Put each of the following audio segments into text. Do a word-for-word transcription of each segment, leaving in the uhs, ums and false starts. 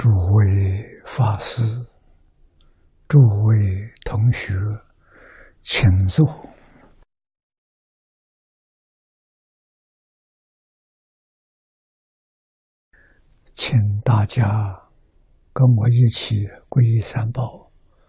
诸位法师、诸位同学，请坐。请大家跟我一起皈依三宝。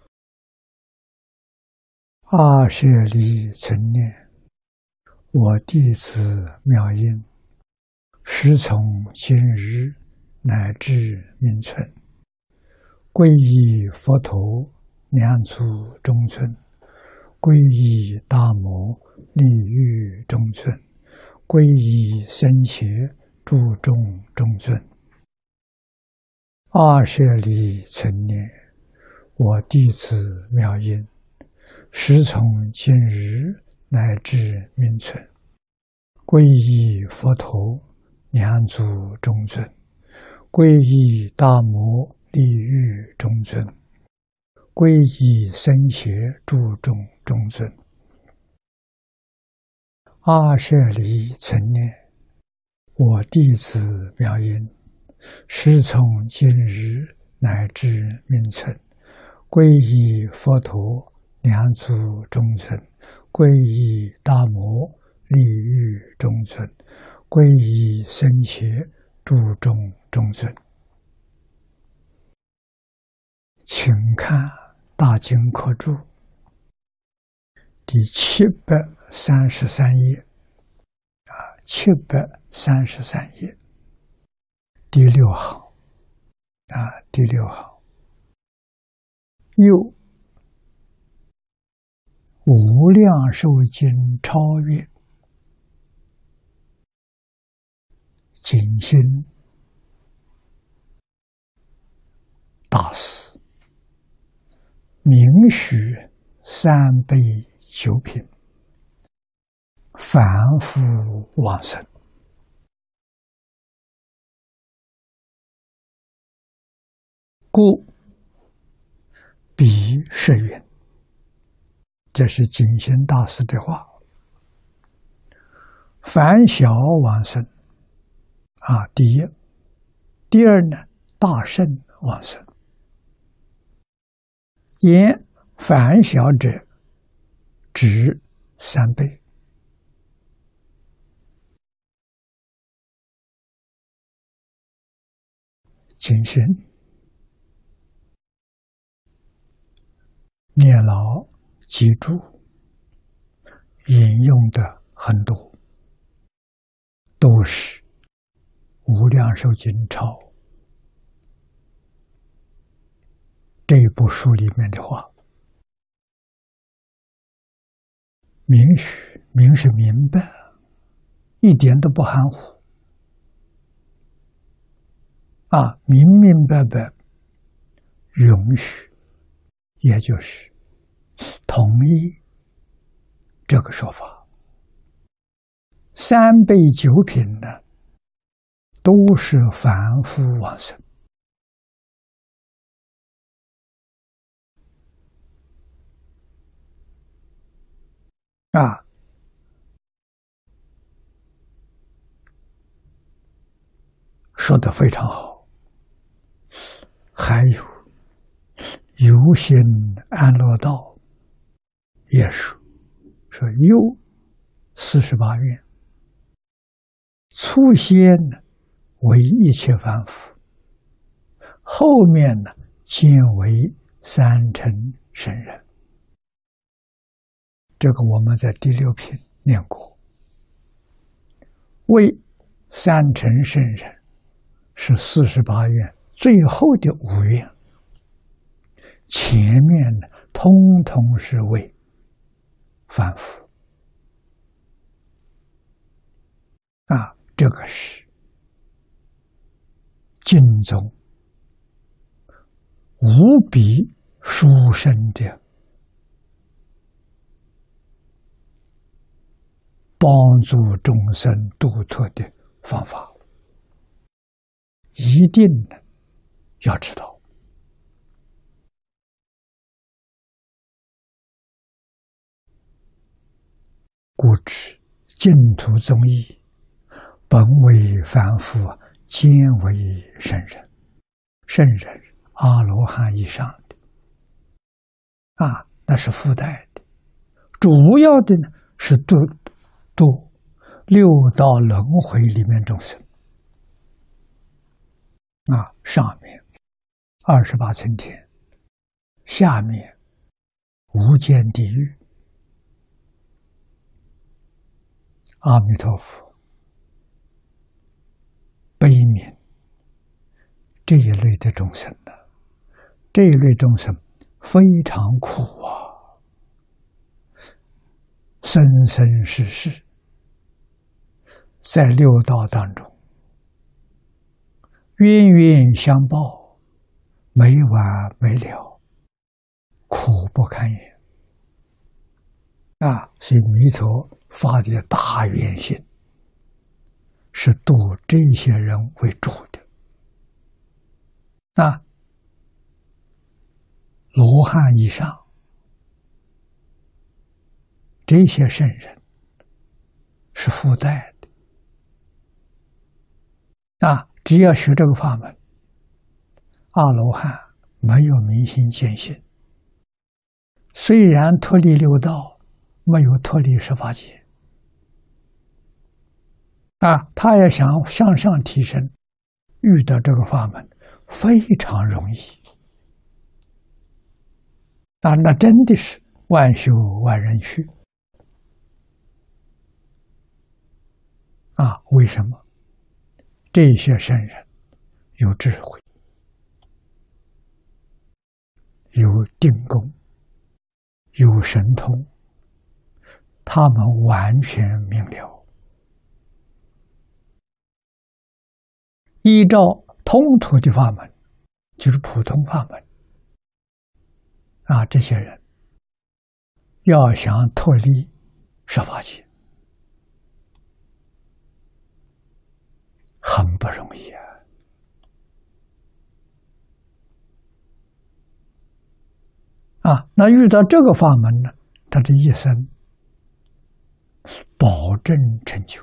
二舍离存念，我弟子妙音，时从今日乃至命存，皈依佛陀两足中尊，皈依大摩利欲中尊，皈依僧伽注重中尊。二舍离存念，我弟子妙音，时从今日乃至命存，皈依佛陀两足中尊，皈依大摩利欲中尊，皈依僧伽注重中尊。二舍离存念，我弟子妙音，时从今日乃至命存，皈依佛陀两足中尊，皈依大摩利欲中尊，皈依僧伽注重中尊。请看大经科注第七百三十三页啊，七百三十三页第六行啊，第六行又无量寿经超越景心大师明许三杯九品，反复往生。故彼是云，这是景心大师的话。凡小往生啊，第一；第二呢，大圣往生。言凡小者，指三倍。景心念老记住，引用的很多，都是无量寿经钞这部书里面的话。明许，明是明白，一点都不含糊啊，明明白白，允许，也就是同意这个说法。三杯九品呢，都是凡夫往生啊，说得非常好。还有有心安乐道也说说有四十八愿，初先呢为一切凡夫，后面呢渐为三乘圣人。这个我们在第六品念过，为三乘圣人是四十八愿最后的五愿，前面呢通通是为凡夫啊，这个是经中无比殊胜的帮助众生度脱的方法，一定要知道。故知净土宗义，本为凡夫，兼为圣人。 圣人阿罗汉以上的啊，那是附带的。主要的呢是度度六道轮回里面众生啊，上面二十八层天，下面无间地狱。阿弥陀佛，悲悯这一类的众生呢，这一类众生非常苦啊，生生世世在六道当中冤冤相报，没完没了，苦不堪言啊！所以弥陀发的大愿心是度这些人为主的啊，罗汉以上这些圣人是附带的啊，只要学这个法门，阿罗汉没有明心见性，虽然脱离六道，没有脱离十法界啊，他也想向上提升，遇到这个法门非常容易啊，那真的是万修万人去啊！为什么？这些圣人有智慧，有定功，有神通，他们完全明了。依照通途的法门，就是普通法门啊，这些人要想脱离十法界，很不容易啊！啊，那遇到这个法门呢，他这一生保证成就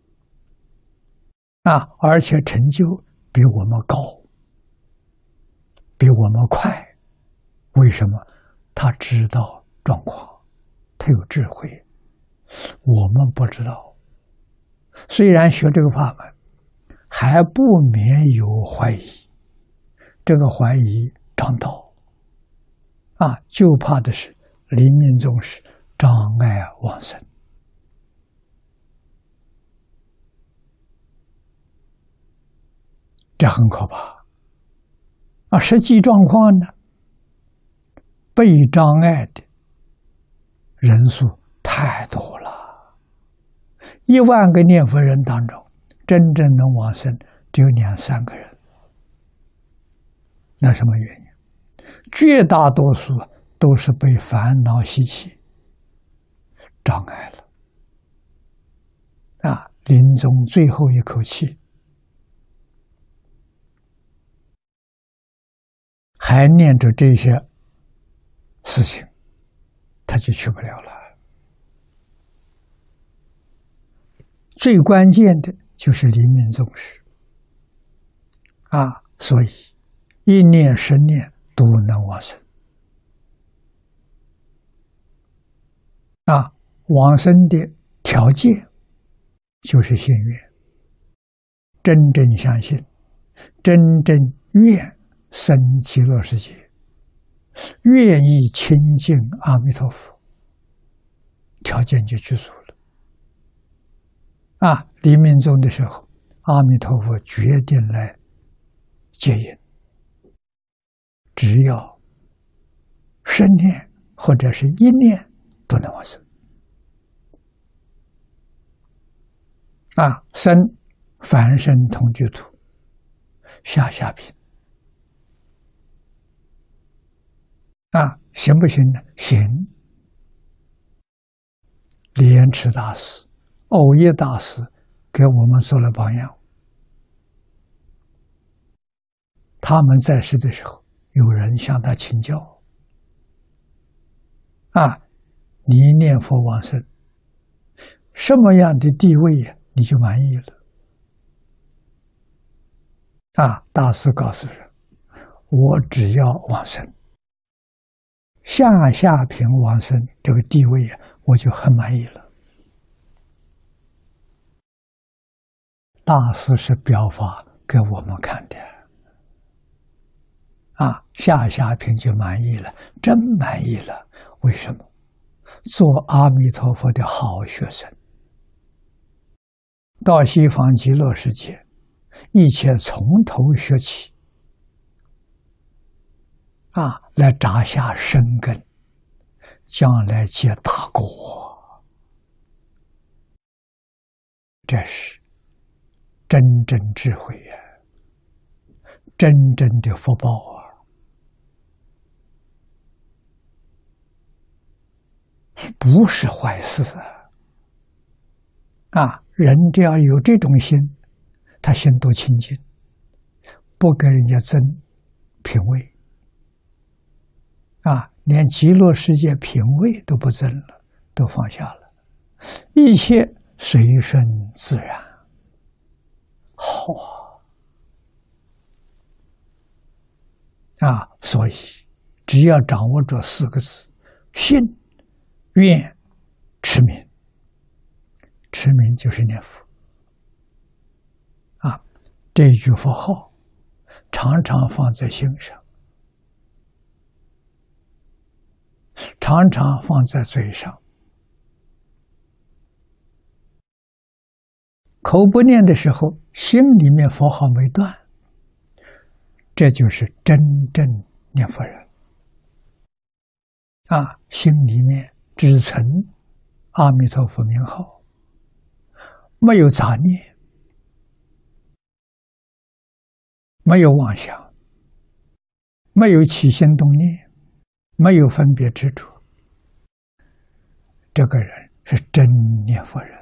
啊，而且成就比我们高，比我们快。为什么？他知道状况，他有智慧，我们不知道。虽然学这个法门，还不免有怀疑，这个怀疑长道啊，就怕的是临命终时障碍往生。这很可怕啊！实际状况呢，被障碍的人数太多了，一万个念佛人当中，真正能往生只有两三个人。那什么原因？绝大多数都是被烦恼习气障碍了啊！临终最后一口气，还念着这些事情，他就去不了了。最关键的就是临命终时啊，所以一念十念都能往生啊。往生的条件就是信愿，真正相信，真正愿生极乐世界，愿意亲近阿弥陀佛，条件就具足了啊！临命终的时候，阿弥陀佛决定来接引，只要十念或者是一念都能往生啊！生凡身同居土，下下品啊，行不行呢？行。莲池大师、藕益大师给我们做了榜样。他们在世的时候，有人向他请教啊，你念佛往生，什么样的地位呀，你就满意了啊？大师告诉人， 我只要往生，下下品往生这个地位啊，我就很满意了。大师是表法给我们看的啊，下下品就满意了，真满意了。为什么？做阿弥陀佛的好学生，到西方极乐世界，一切从头学起啊，来扎下深根，将来结大果。这是真正智慧呀、啊，真正的福报啊！不是坏事啊！啊，人只要有这种心，他心多清净，不跟人家争品位啊，连极乐世界品位都不争了，都放下了，一切随顺自然。好啊！啊，所以只要掌握这四个字：信、愿、持名。持名就是念佛啊，这一句佛号常常放在心上，常常放在嘴上。口不念的时候，心里面佛号没断，这就是真正念佛人啊！心里面只存阿弥陀佛名号，没有杂念，没有妄想，没有起心动念，没有分别执着，这个人是真念佛人。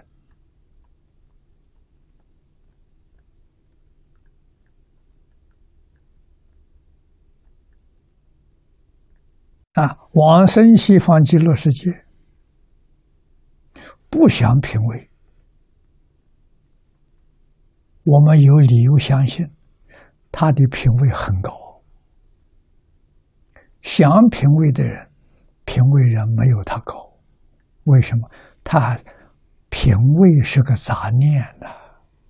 啊，往生西方极乐世界，不想品位，我们有理由相信他的品位很高。想品位的人，品位人没有他高，为什么？他品位是个杂念呐、啊，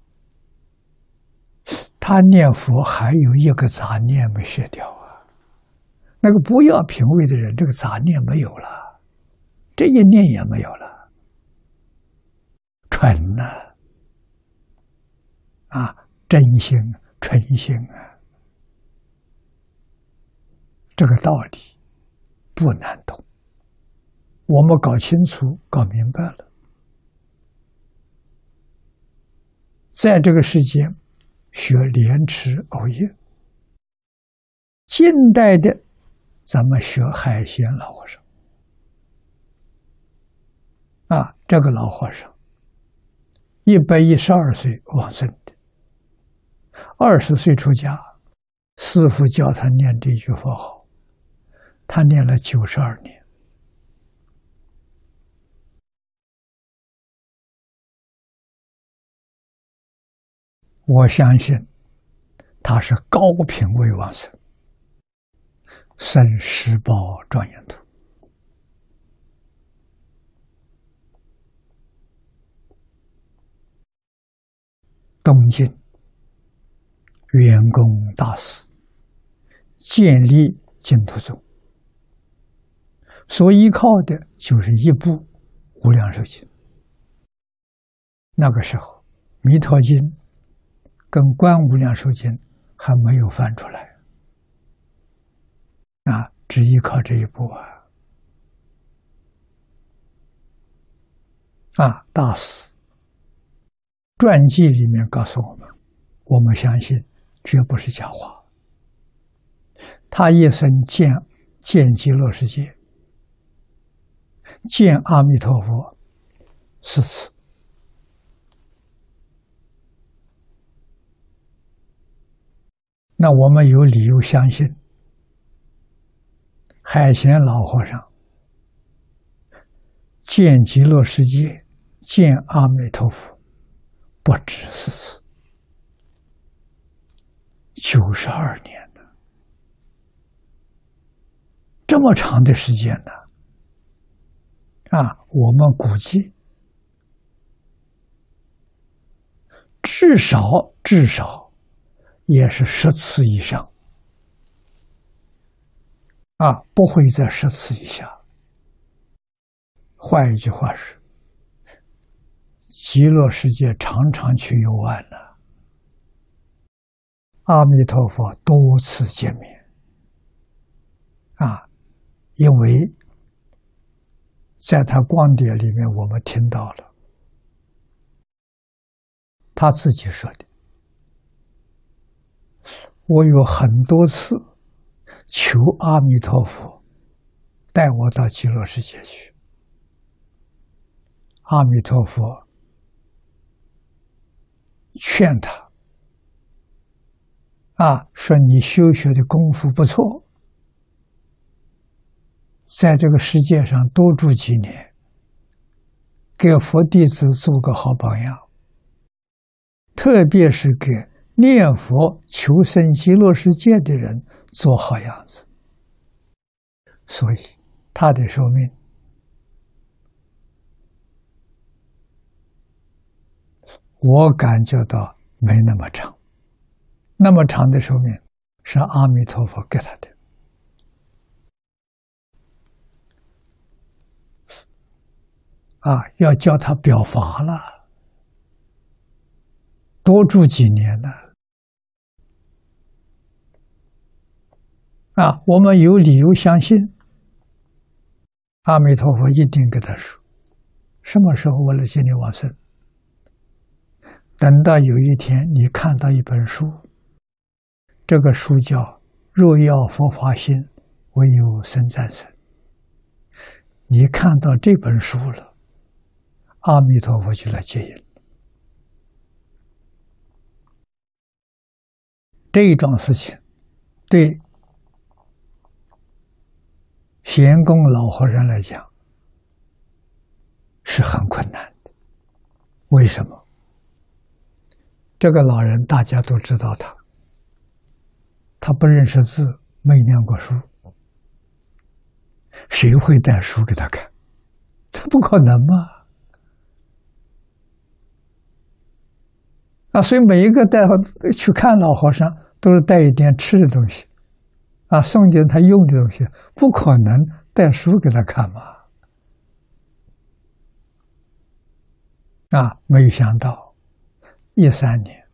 他念佛还有一个杂念没卸掉啊。那个不要品位的人，这个杂念没有了，这一念也没有了，纯了啊，真心纯心啊，这个道理不难懂，我们搞清楚搞明白了，在这个世间学莲池藕叶，近代的咱们学海鲜老和尚啊，这个老和尚一百一十二岁往生的，二十岁出家，师父教他念这句佛号，他念了九十二年。我相信他是高品位往生，生十宝庄严土。东晋圆工大师建立净土宗，所依靠的就是一部《无量寿经》。那个时候，《弥陀经》跟《观无量寿经》还没有翻出来，啊，只依靠这一部啊！啊，大师传记里面告诉我们，我们相信绝不是假话。他一生见见极乐世界，见阿弥陀佛四次。那我们有理由相信，海贤老和尚见极乐世界、见阿弥陀佛不止四次，九十二年了。 这么长的时间呢，啊，我们估计至少至少也是十次以上，啊，不会在十次以下。换一句话是，极乐世界常常去游玩呢，阿弥陀佛多次见面，啊，因为在他光碟里面我们听到了他自己说的，我有很多次求阿弥陀佛带我到极乐世界去，阿弥陀佛劝他啊，说你修学的功夫不错，在这个世界上多住几年，给佛弟子做个好榜样，特别是给念佛求生极乐世界的人做好样子。所以他的寿命我感觉到没那么长，那么长的寿命是阿弥陀佛给他的。啊，要叫他表法了，多住几年呢？啊，我们有理由相信，阿弥陀佛一定给他说，什么时候我来接你往生？等到有一天你看到一本书，这个书叫《若要佛法心，唯有僧赞生》，你看到这本书了，阿弥陀佛就来接引。这一桩事情对贤公老和尚来讲是很困难的。为什么？这个老人大家都知道他，他不认识字，没念过书，谁会带书给他看？他不可能嘛！啊，所以每一个带去看老和尚，都是带一点吃的东西，啊，送点他用的东西，不可能带书给他看嘛！啊，没想到一三年，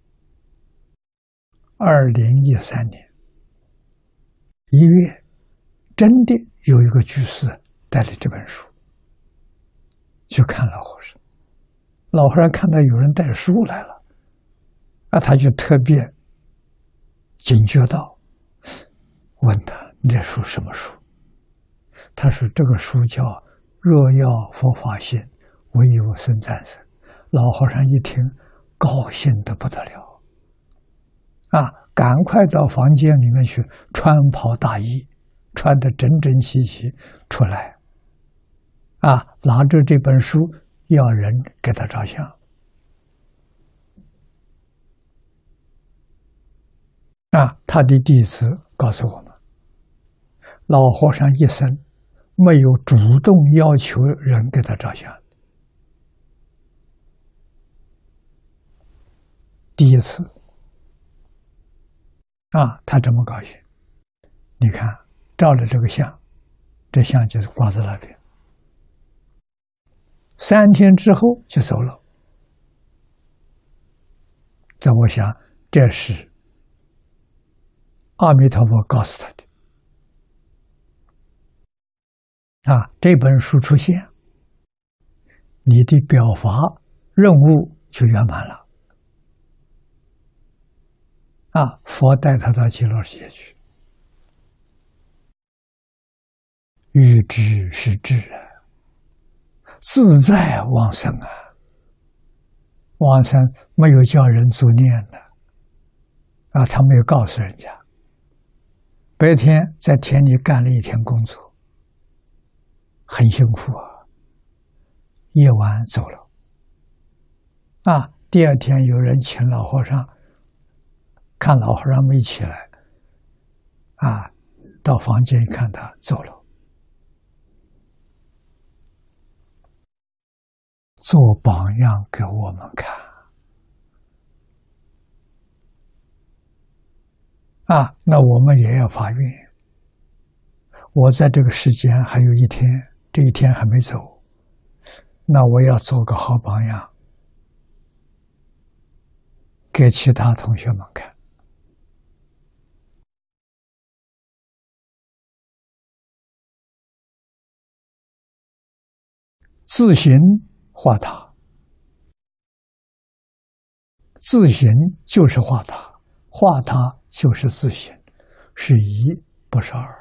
二零一三年一月，真的有一个居士带了这本书去看老和尚，老和尚看到有人带书来了，啊，他就特别警觉到，问他：“你这书什么书？”他说：“这个书叫《若要佛法心，唯有僧赞生》。”老和尚一听，高兴得不得了，啊，赶快到房间里面去穿袍大衣，穿得整整齐齐出来，啊，拿着这本书要人给他照相。啊，他的弟子告诉我们，老和尚一生没有主动要求人给他照相，第一次。啊，他这么高兴，你看照了这个相，这相就是挂在那边，三天之后就走了。这我想这是阿弥陀佛告诉他的。啊，这本书出现，你的表法任务就圆满了。啊，佛带他到极乐世界去，欲知是智啊，自在往生啊。往生没有叫人作念的，啊，他没有告诉人家。白天在田里干了一天工作，很辛苦啊，夜晚走了。啊，第二天有人请老和尚，看老和尚没起来，啊， 到房间一看，他走了，做榜样给我们看啊！那我们也要发愿。我在这个时间还有一天，这一天还没走，那我要做个好榜样，给其他同学们看。自行化他，自行就是化他，化他就是自行，是一不是二。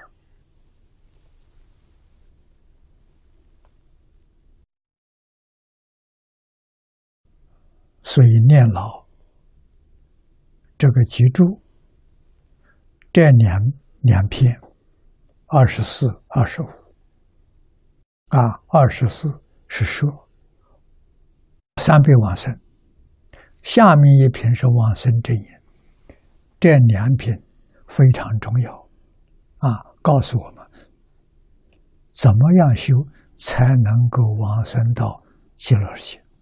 所以念老这个脊柱，这两两篇，二十四、二十五啊，二十四是摄三倍往生，下面一篇是往生真言，这两篇非常重要啊，告诉我们怎么样修才能够往生到极乐世界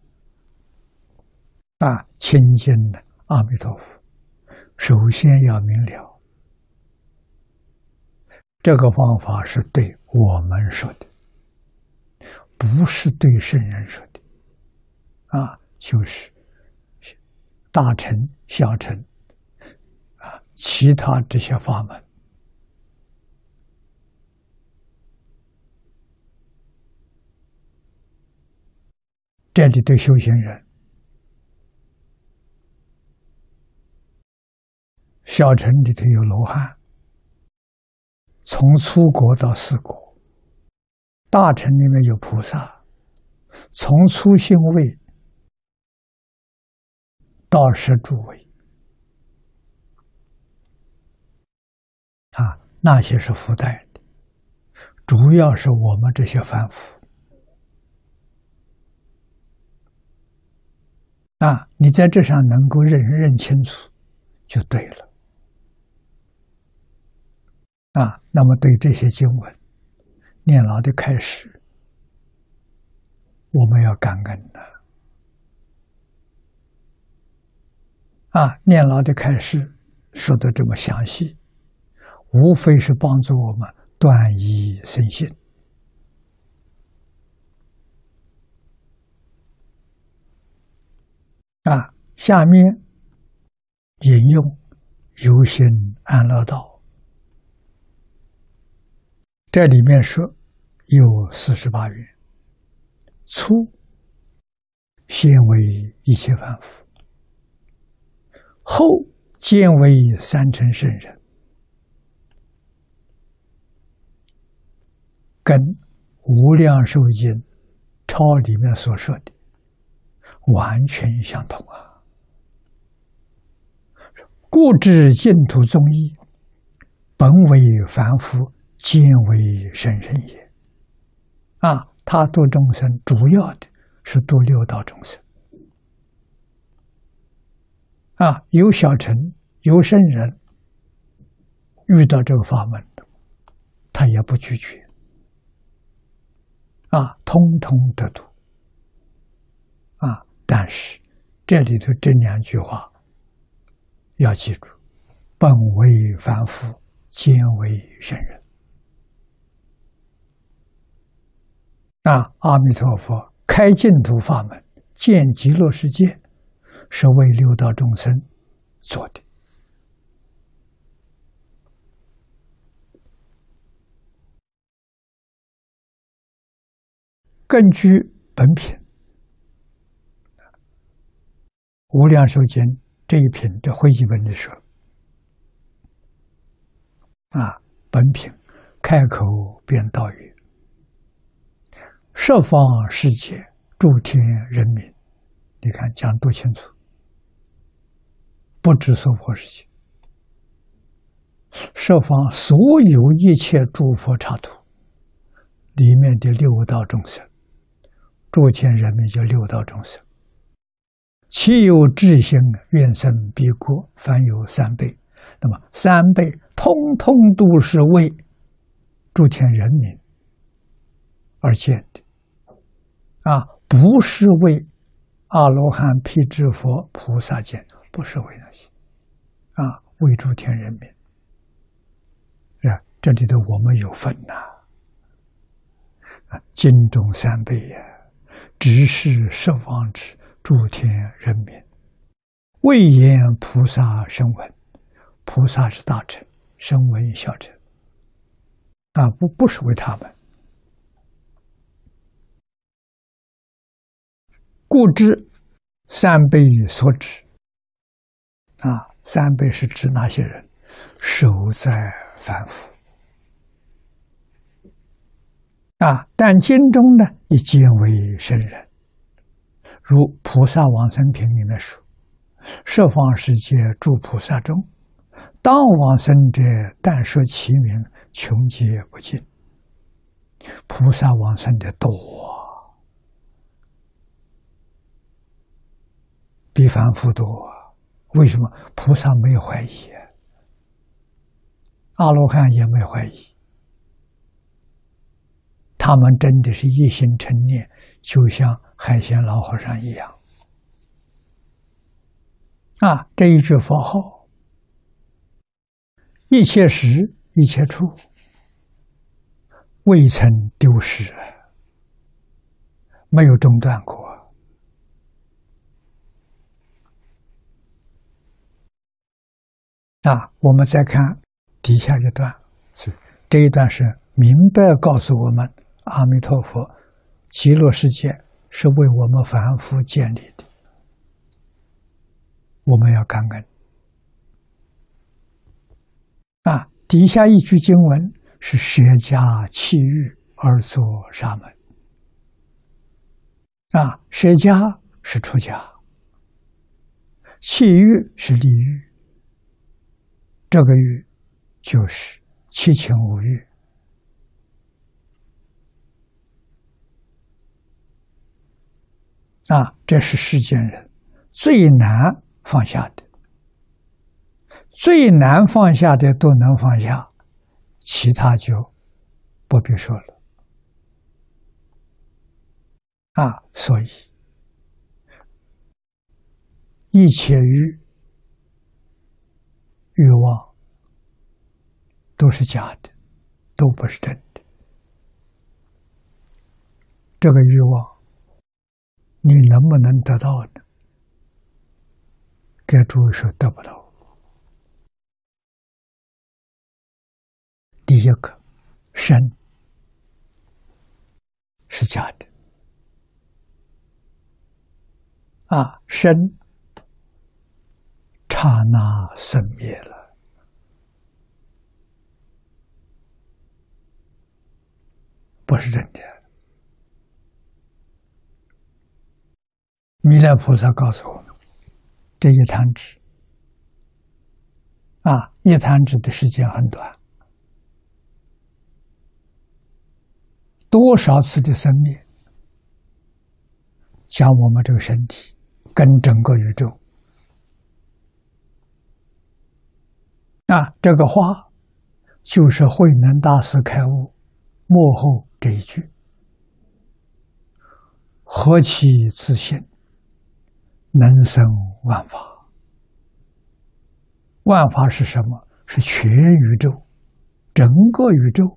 啊，亲近的阿弥陀佛，首先要明了，这个方法是对我们说的，不是对圣人说的啊，就是大乘、小乘啊，其他这些法门，这里对修行人，小乘里头有罗汉，从初果到四果；大乘里面有菩萨，从初性位到十住位。啊，那些是附带的，主要是我们这些凡夫。啊，你在这上能够认认清楚，就对了。啊，那么对这些经文念老的开始，我们要感恩的。啊，念老的开始说的这么详细，无非是帮助我们断疑生信。啊，下面引用游行安乐道。这里面说有四十八愿，初先为一切凡夫，后渐为三乘圣人，跟无量寿经抄里面所说的完全相同啊！故知净土宗义，本为凡夫，渐为圣人也。啊，他度众生主要的是度六道众生。啊，有小乘，有圣人，遇到这个法门，他也不拒绝。啊，通通得度。啊，但是这里头这两句话要记住：本为凡夫，渐为圣人。啊，阿弥陀佛开净土法门，建极乐世界，是为六道众生做的。根据本品，无量寿经这一品这会集本里说，啊，本品开口便道语，十方世界诸天人民，你看讲多清楚，不止娑婆世界，十方所有一切诸佛刹土里面的六道众生，诸天人民就六道众生，其有智心愿生彼国，凡有三辈，那么三辈通通都是为诸天人民而建的，啊，不是为阿罗汉、辟支佛、菩萨建，不是为那些，啊，为诸天人民。是吧？这里头我们有份呐，啊，经中三辈呀，直视十方之诸天人民，未言菩萨声闻，菩萨是大乘，声闻小乘，啊，不不是为他们。故知三辈所指，啊，三辈是指哪些人？守在凡夫，啊，但经中呢，亦皆为圣人。如《菩萨往生品》里面说：“十方世界诸菩萨中，当往生者，但说其名，穷皆不尽。”菩萨往生的多，比凡夫多。为什么？菩萨没有怀疑，阿罗汉也没怀疑，他们真的是一心称念，就像海鲜老和尚一样。啊，这一句佛号，一切时一切处，未曾丢失，没有中断过。啊，我们再看底下一段，是这一段是明白告诉我们，阿弥陀佛极乐世界是为我们凡夫建立的，我们要感恩。啊，底下一句经文是舍家弃欲而作沙门。啊，舍家是出家，弃欲是离欲。这个欲就是七情五欲，啊，这是世间人最难放下的，最难放下的都能放下，其他就不必说了。啊，所以一切欲欲望都是假的，都不是真的。这个欲望你能不能得到呢？该诸位说得不到。第一个，身是假的，啊，身刹那生灭了，不是真的。弥勒菩萨告诉我们，这一弹指啊，一弹指的时间很短，多少次的生灭，将我们这个身体跟整个宇宙。啊，这个话就是慧能大师开悟幕后这一句：何其自信，能生万法。万法是什么？是全宇宙，整个宇宙。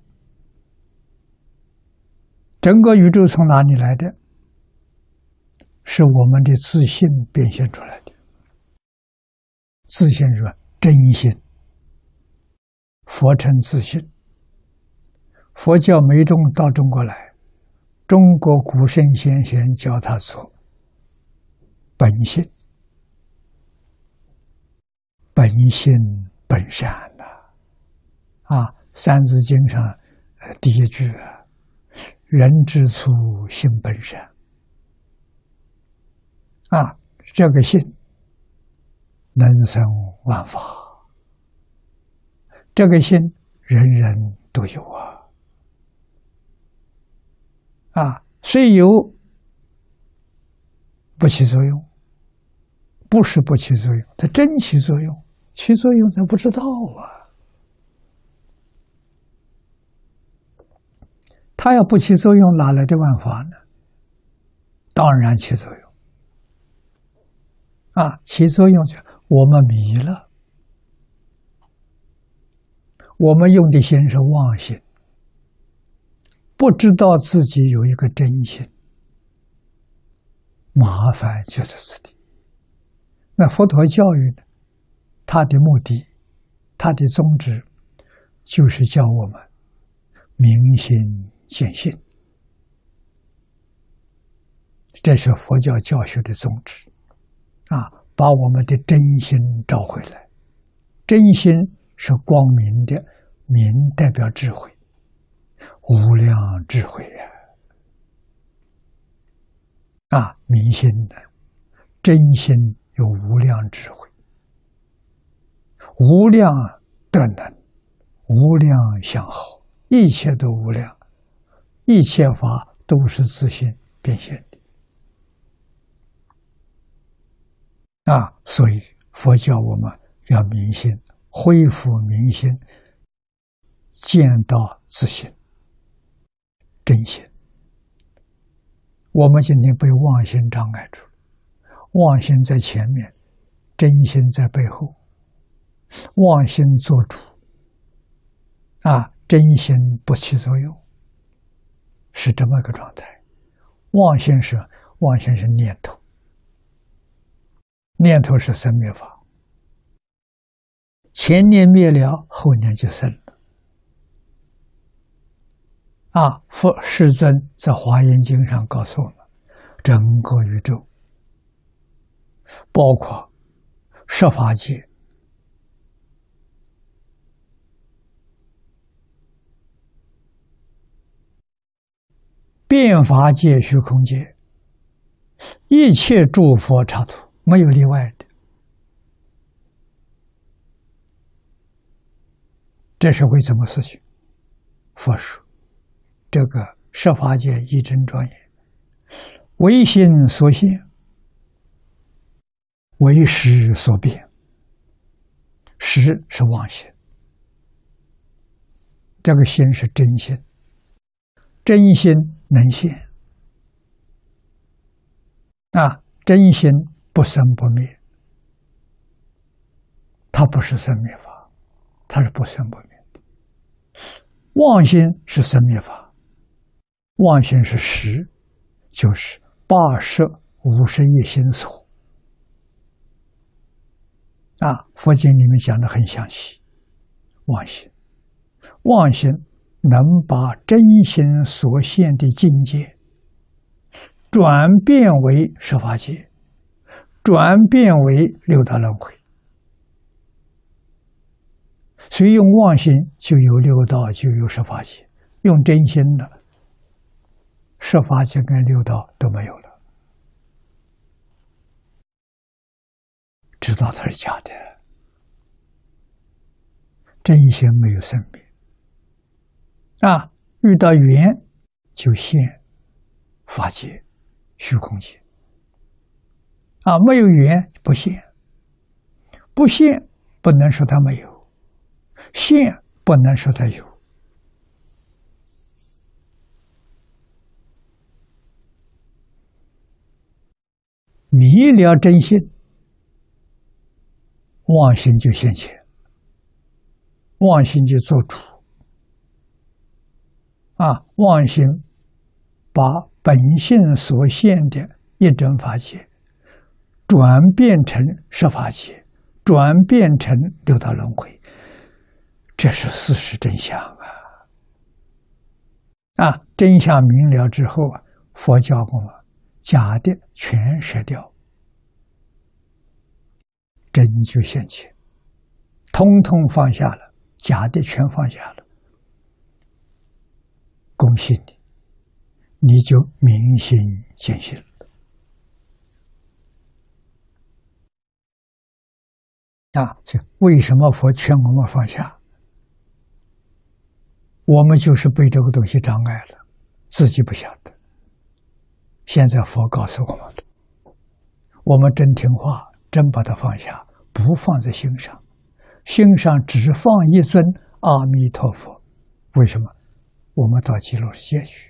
整个宇宙从哪里来的？是我们的自信变现出来的。自信是吧？真心。佛称自信。佛教没中到中国来，中国古圣先贤教他做本性，本性本善呐、啊！啊，《三字经》上呃第一句啊，人之初，性本善。啊，这个性能生万法。这个心人人都有啊，啊，虽有不起作用，不是不起作用，它真起作用，起作用咱不知道啊。 它要不起作用，哪来的万法呢？当然起作用。啊，起作用就我们迷了，我们用的心是妄心，不知道自己有一个真心，麻烦就在此地。那佛陀教育呢，它的目的，它的宗旨，就是叫我们明心见性，这是佛教教学的宗旨啊，把我们的真心找回来。真心是光明的，明代表智慧，无量智慧呀！啊，明心的真心有无量智慧，无量德能，无量相好，一切都无量，一切法都是自性变现的。啊，所以佛教我们要明心，恢复明心，见到自性真心。我们今天被妄心障碍住了，妄心在前面，真心在背后，妄心做主，啊，真心不起作用，是这么个状态。妄心是妄心是念头，念头是生灭法，前念灭了，后念就生了。啊，佛世尊在《华严经》上告诉我们，整个宇宙，包括十法界、变法界、虚空界，一切诸佛刹土，没有例外的。这是为什么事情？佛说，这个十法界一真庄严，唯心所现，为识所变。识是妄心，这个心是真心，真心能现。啊，真心不生不灭，它不是生灭法，它是不生不灭的。妄心是生灭法，妄心是识，就是八识五十一心所。啊，佛经里面讲的很详细。妄心，妄心能把真心所现的境界转变为十法界，转变为六道轮回。所以用妄心就有六道，就有十法界；用真心的，十法界跟六道都没有了。知道它是假的，真心没有生灭。啊，遇到缘就现法界、虚空界。啊，没有缘不现，不现不能说它没有，现不能说它有。迷了真心，妄心就现前，妄心就做主。啊，妄心把本性所现的一真法界转变成十法界，转变成六道轮回，这是事实真相啊！啊，真相明了之后啊，佛教我们假的全舍掉，真就现前，通通放下了，假的全放下了。恭喜你，你就明心见性了。啊，为什么佛劝我们放下？我们就是被这个东西障碍了，自己不晓得。现在佛告诉我们了，我们真听话，真把它放下，不放在心上，心上只放一尊阿弥陀佛。为什么？ 我们到极乐世界去，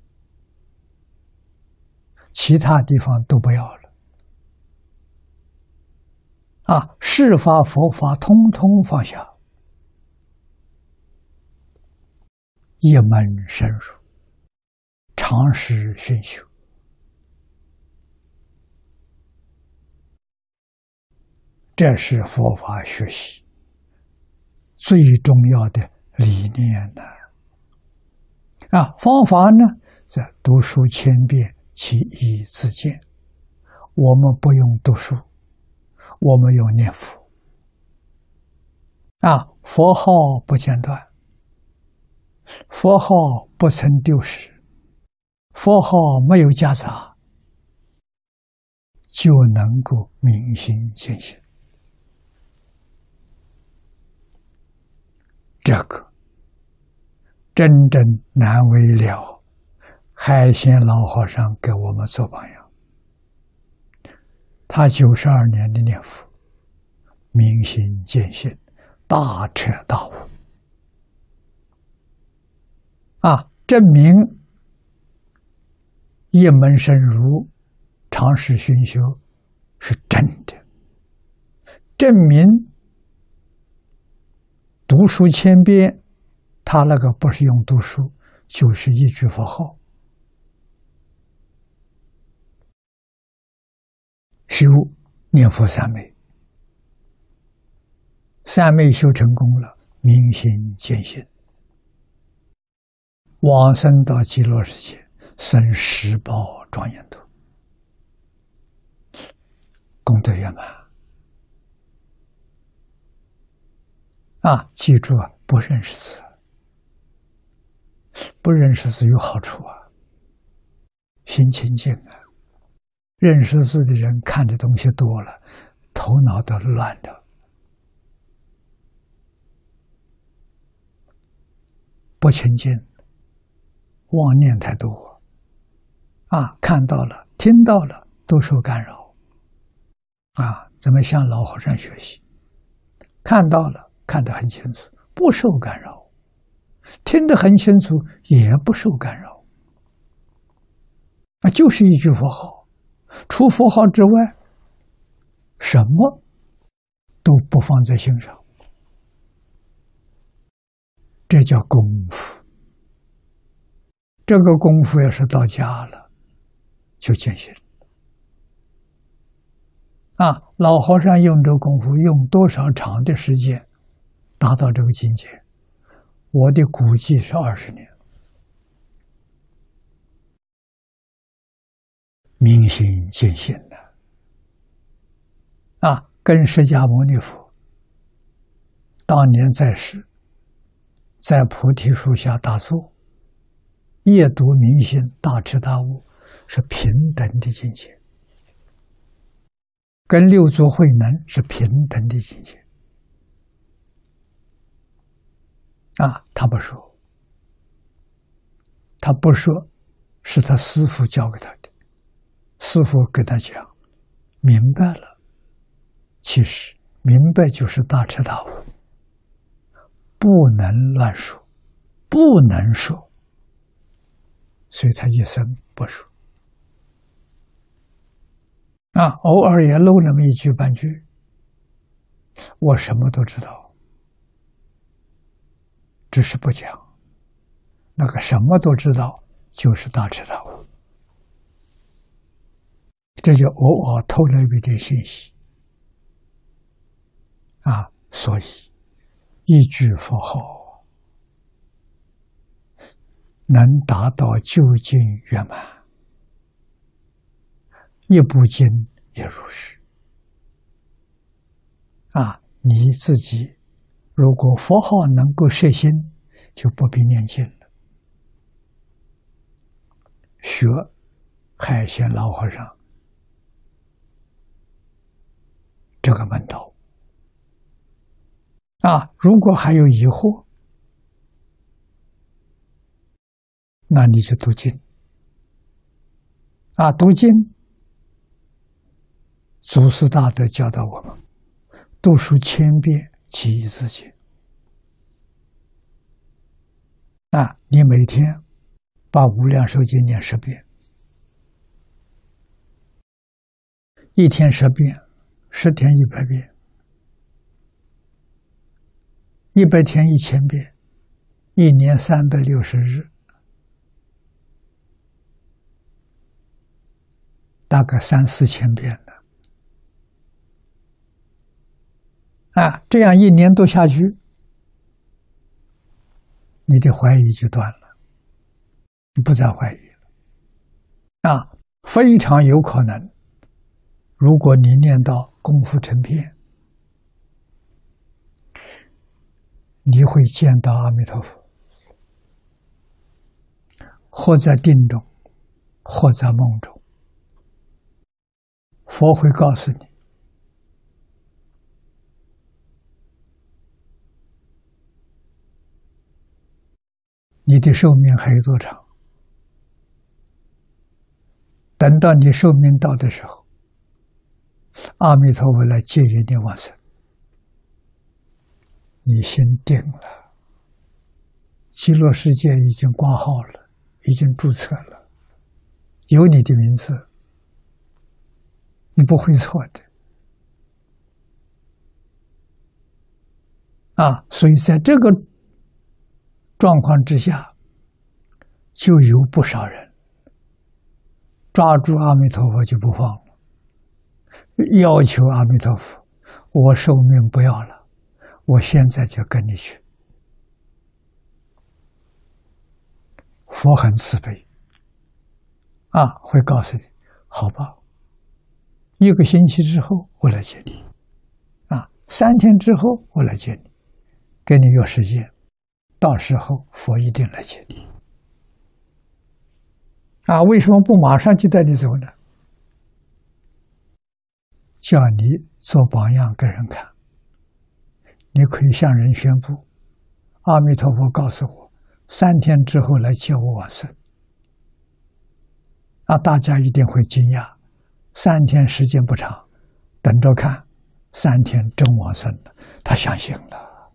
其他地方都不要了。啊，世法佛法通通放下，一门深入，长时熏修，这是佛法学习最重要的理念呢。啊，方法呢，在读书千遍，其义自见。我们不用读书，我们用念佛。啊，佛号不间断，佛号不曾丢失，佛号没有夹杂，就能够明心见性。这个真正难为了海鲜老和尚给我们做榜样。他九十二年的念佛，明心见性，大彻大悟，啊，证明一门深入，长时熏修是真的，证明读书千遍，他那个不是用读书，就是一句佛号，修念佛三昧，三昧修成功了，明心见性，往生到极乐世界，生十宝庄严土，功德圆满。啊，记住啊，不认识字，不认识字有好处啊，心清净啊。认识字的人看的东西多了，头脑都乱了。不清净，妄念太多，啊，看到了、听到了都受干扰，啊，怎么向老和尚学习？看到了，看得很清楚，不受干扰；听得很清楚，也不受干扰。啊，就是一句佛号，除佛号之外，什么都不放在心上。这叫功夫。这个功夫要是到家了，就见性。啊，老和尚用这功夫用多少长的时间达到这个境界？我的估计是二十年。明心见性的啊，跟释迦牟尼佛当年在世，在菩提树下打坐，夜读明心，大彻大悟，是平等的境界，跟六祖慧能是平等的境界。啊，他不说，他不说，是他师父教给他的。师父跟他讲，明白了，其实明白就是大彻大悟，不能乱说，不能说，所以他一生不说。啊，偶尔也漏那么一句半句，我什么都知道，只是不讲。那个什么都知道，就是大彻大悟。这就偶尔透露一点信息啊，所以一句佛号能达到究竟圆满，一部经也如是啊。你自己如果佛号能够摄心，就不必念经了。学海鲜老和尚这个门道啊，如果还有疑惑，那你就读经啊，读经，祖师大德教导我们，读书千遍，其义自见。 啊，你每天把无量寿经念十遍，一天十遍，十天一百遍，一百天一千遍，一年三百六十日，大概三四千遍的。啊，这样一年多下去，你的怀疑就断了，你不再怀疑了。啊，非常有可能，如果你念到功夫成片，你会见到阿弥陀佛，或在定中，或在梦中，佛会告诉你，你的寿命还有多长？等到你寿命到的时候，阿弥陀佛来接引你往生，你心定了，极乐世界已经挂号了，已经注册了，有你的名字，你不会错的。啊，所以在这个状况之下，就有不少人抓住阿弥陀佛就不放了，要求阿弥陀佛，我寿命不要了，我现在就跟你去。佛很慈悲，啊，会告诉你，好吧，一个星期之后我来接你，啊，三天之后我来接你，给你约时间，到时候佛一定来接你。啊，为什么不马上就带你走呢？叫你做榜样给人看，你可以向人宣布，阿弥陀佛告诉我，三天之后来接我往生。啊，大家一定会惊讶，三天时间不长，等着看，三天真往生了，他相信了。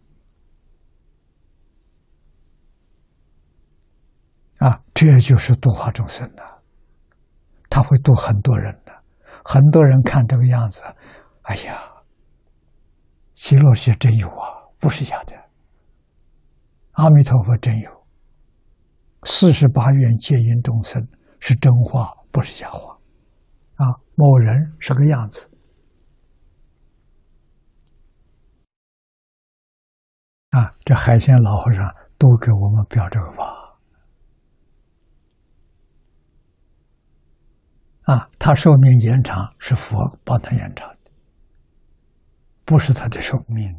啊，这就是度化众生的，他会度很多人的。很多人看这个样子，哎呀，极乐世界真有啊，不是假的。阿弥陀佛真有，四十八愿接引众生是真话，不是假话。啊，某人是个样子，啊，这海鲜老和尚都给我们表这个法。啊，他寿命延长是佛帮他延长的，不是他的寿命。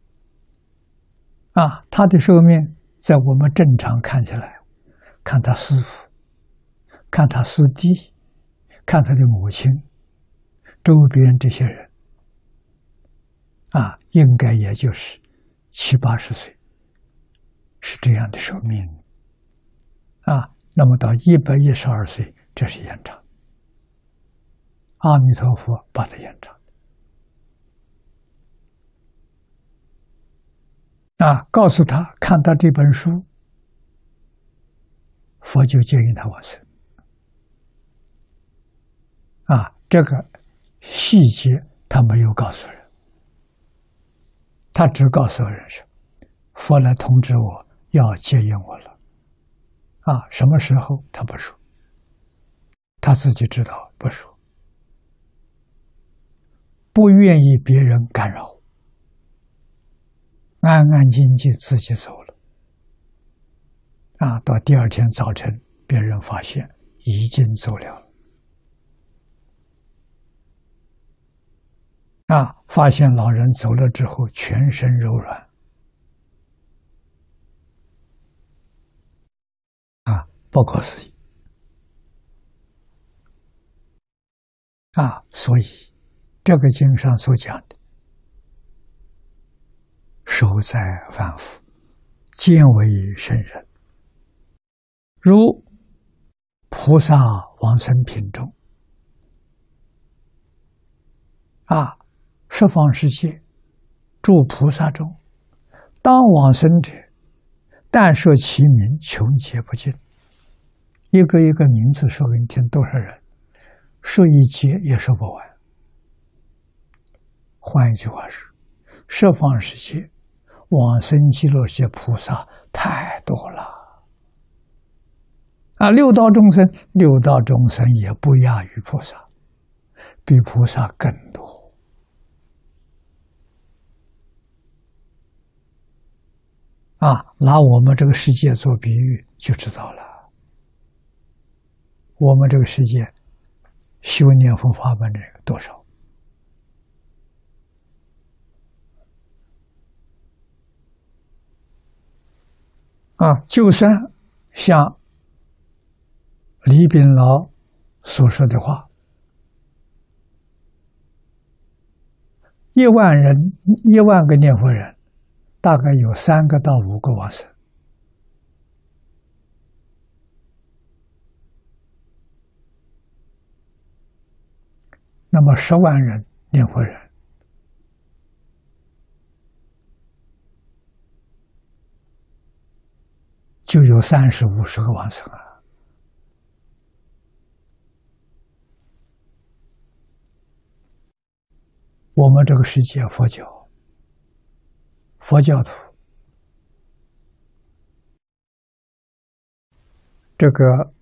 啊，他的寿命在我们正常看起来，看他师父，看他师弟，看他的母亲，周边这些人，啊，应该也就是七八十岁，是这样的寿命。啊，那么到一百一十二岁，这是延长。阿弥陀佛把它延长。啊，告诉他看到这本书，佛就接引他往生。啊，这个细节他没有告诉人，他只告诉人是佛来通知我要接引我了。啊，什么时候他不说，他自己知道不说。不愿意别人干扰，安安静静自己走了。啊，到第二天早晨，别人发现已经走了。啊，发现老人走了之后，全身柔软。啊，不可思议。啊，所以这个经上所讲的，寿在凡夫，见为圣人，如菩萨往生品中。啊，十方世界诸菩萨中，当往生者， 但说其名，穷劫不尽。一个一个名字说给你听，多少人说一劫也说不完。换一句话说，十方世界往生极乐世界菩萨太多了啊！六道众生，六道众生也不亚于菩萨，比菩萨更多啊！拿我们这个世界做比喻就知道了。我们这个世界修念佛法门的人多少？啊，就算像李炳老所说的话，一万人，一万个念佛人，大概有三个到五个往生。那么十万人念佛人，就有三十五十个往生啊！我们这个世界佛教，佛教徒，这个